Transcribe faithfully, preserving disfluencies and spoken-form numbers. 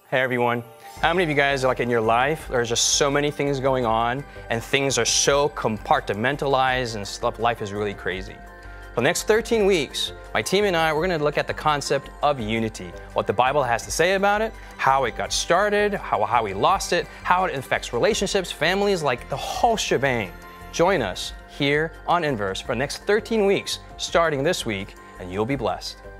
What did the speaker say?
Hey everyone. How many of you guys are like in your life, there's just so many things going on and things are so compartmentalized and stuff, life is really crazy. For the next thirteen weeks, my team and I, we're gonna look at the concept of unity, what the Bible has to say about it, how it got started, how, how we lost it, how it affects relationships, families, like the whole shebang. Join us here on Inverse for the next thirteen weeks, starting this week, and you'll be blessed.